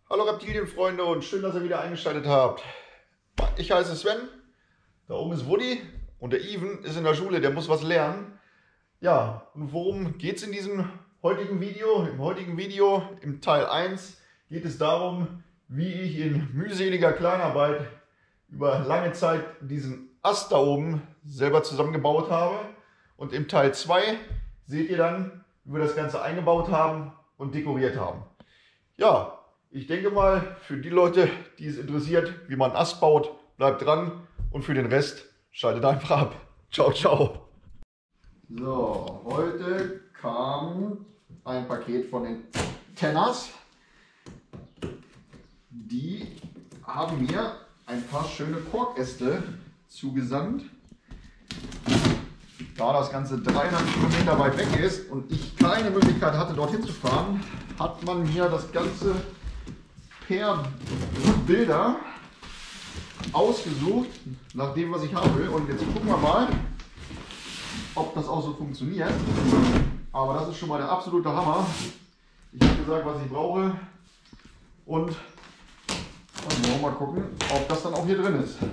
Hallo Reptilienfreunde und schön, dass ihr wieder eingeschaltet habt. Ich heiße Sven, da oben ist Woody und der Even ist in der Schule, der muss was lernen. Ja, und worum geht es in diesem heutigen Video? Im heutigen Video, im Teil 1, geht es darum, wie ich in mühseliger Kleinarbeit über lange Zeit diesen Ast da oben selber zusammengebaut habe. Und im Teil 2 seht ihr dann, wie wir das Ganze eingebaut haben und dekoriert haben. Ja, ich denke mal, für die Leute, die es interessiert, wie man Ast baut, bleibt dran und für den Rest schaltet einfach ab. Ciao, ciao. So, heute kam ein Paket von den Tenners. Die haben mir ein paar schöne Korkäste zugesandt. Da das Ganze 300 Kilometer weit weg ist und ich keine Möglichkeit hatte, dorthin zu fahren, hat man mir das Ganze per Bilder ausgesucht, nach dem, was ich haben will. Und jetzt gucken wir mal, ob das auch so funktioniert. Aber das ist schon mal der absolute Hammer. Ich habe gesagt, was ich brauche. Und dann wollen wir mal gucken, ob das dann auch hier drin ist.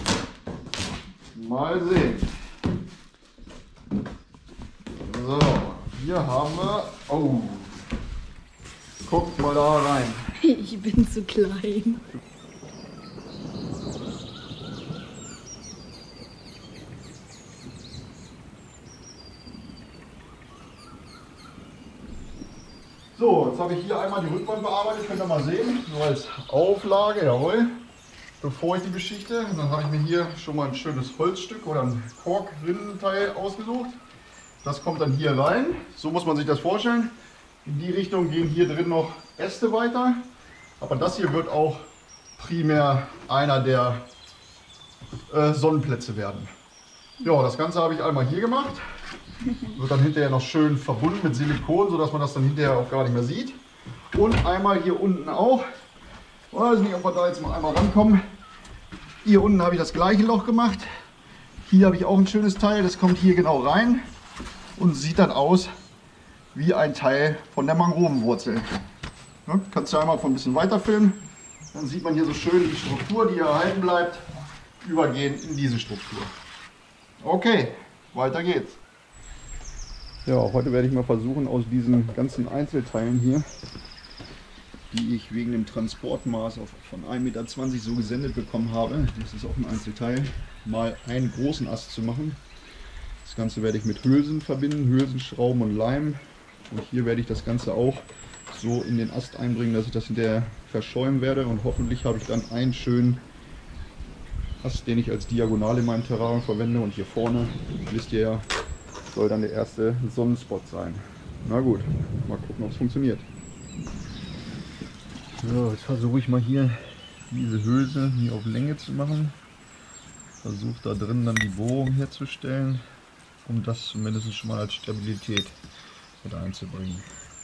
Mal sehen. So, hier haben wir... Oh, guckt mal da rein. Ich bin zu klein. So, jetzt habe ich hier einmal die Rückwand bearbeitet, könnt ihr mal sehen, so als Auflage, jawohl. Bevor ich die beschichte, dann habe ich mir hier schon mal ein schönes Holzstück oder ein Korkrinnenteil ausgesucht. Das kommt dann hier rein, so muss man sich das vorstellen. In die Richtung gehen hier drin noch Äste weiter, aber das hier wird auch primär einer der Sonnenplätze werden. Ja, das Ganze habe ich einmal hier gemacht. Wird dann hinterher noch schön verbunden mit Silikon, sodass man das dann hinterher auch gar nicht mehr sieht. Und einmal hier unten auch. Ich weiß nicht, ob wir da jetzt mal einmal rankommen. Hier unten habe ich das gleiche Loch gemacht. Hier habe ich auch ein schönes Teil, das kommt hier genau rein und sieht dann aus wie ein Teil von der Mangrovenwurzel. Ja, kannst du einmal von ein bisschen weiter filmen. Dann sieht man hier so schön die Struktur, die erhalten bleibt, übergehen in diese Struktur. Okay, weiter geht's. Ja, heute werde ich mal versuchen, aus diesen ganzen Einzelteilen hier, die ich wegen dem Transportmaß von 1,20 Meter so gesendet bekommen habe, das ist auch ein Einzelteil, mal einen großen Ast zu machen. Das Ganze werde ich mit Hülsen verbinden, Hülsenschrauben und Leim. Und hier werde ich das Ganze auch so in den Ast einbringen, dass ich das hinterher verschäumen werde. Und hoffentlich habe ich dann einen schönen Ast, den ich als Diagonale in meinem Terrarium verwende. Und hier vorne, wisst ihr ja, soll dann der erste Sonnenspot sein. Na gut, mal gucken, ob es funktioniert. So, jetzt versuche ich mal hier diese Hülse hier auf Länge zu machen. Versuche da drin dann die Bohrung herzustellen, um das zumindest schon mal als Stabilität mit einzubringen.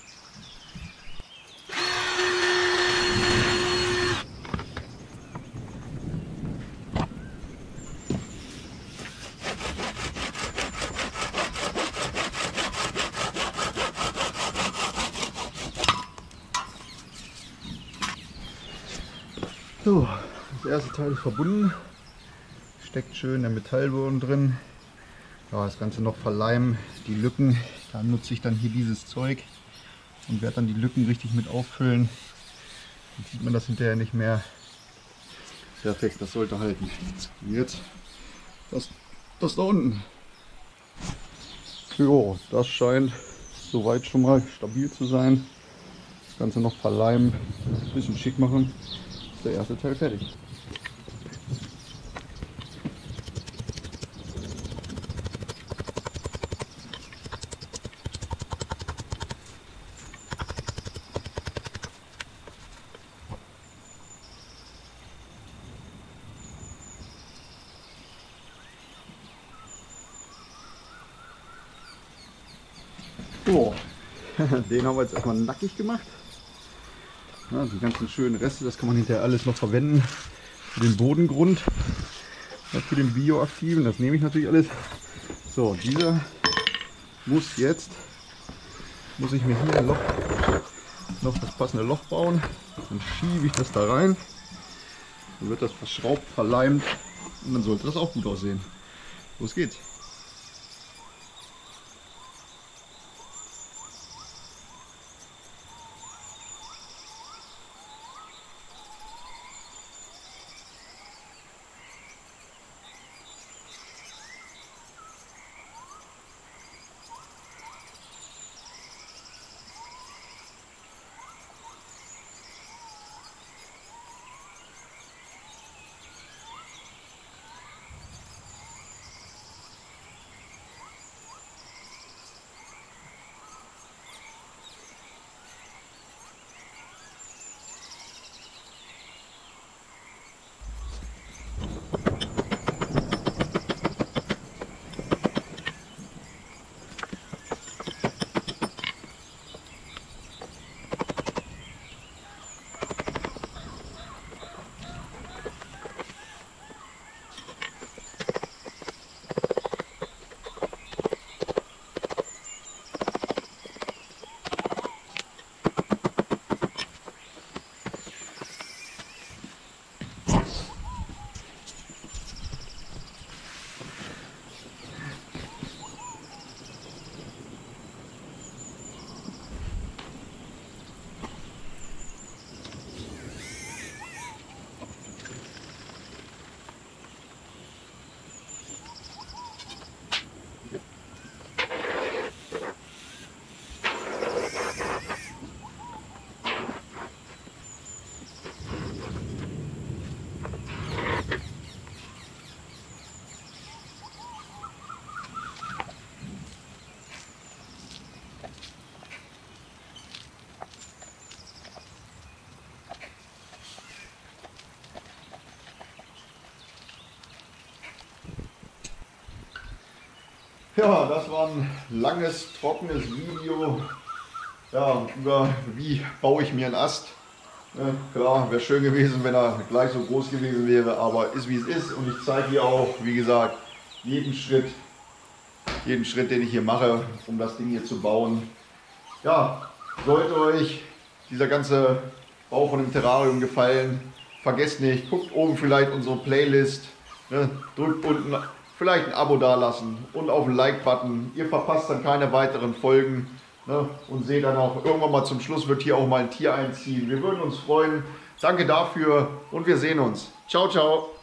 So, das erste Teil ist verbunden, steckt schön der Metallboden drin. Ja, das Ganze noch verleimen, die Lücken, da nutze ich dann hier dieses Zeug und werde dann die Lücken richtig mit auffüllen. Dann sieht man das hinterher nicht mehr. Perfekt, das sollte halten. Und jetzt das da unten. Jo, das scheint soweit schon mal stabil zu sein. Das Ganze noch verleimen, ein bisschen schick machen. Ist der erste Teil fertig. So, den haben wir jetzt erstmal nackig gemacht. Ja, die ganzen schönen Reste, das kann man hinterher alles noch verwenden für den Bodengrund, für den Bioaktiven. Das nehme ich natürlich alles. So, dieser muss ich mir hier ein Loch noch das passende Loch bauen. Dann schiebe ich das da rein. Dann wird das verschraubt, verleimt und dann sollte das auch gut aussehen. Los geht's! Ja, das war ein langes, trockenes Video, ja, über wie baue ich mir einen Ast. Ja, klar, wäre schön gewesen, wenn er gleich so groß gewesen wäre, aber ist wie es ist. Und ich zeige hier auch, wie gesagt, jeden Schritt, den ich hier mache, um das Ding hier zu bauen. Ja, sollte euch dieser ganze Bau von dem Terrarium gefallen, vergesst nicht, guckt oben vielleicht unsere Playlist, ne, drückt unten vielleicht ein Abo dalassen und auf den Like-Button. Ihr verpasst dann keine weiteren Folgen, ne, und seht dann auch irgendwann mal zum Schluss wird hier auch mal ein Tier einziehen. Wir würden uns freuen. Danke dafür und wir sehen uns. Ciao, ciao.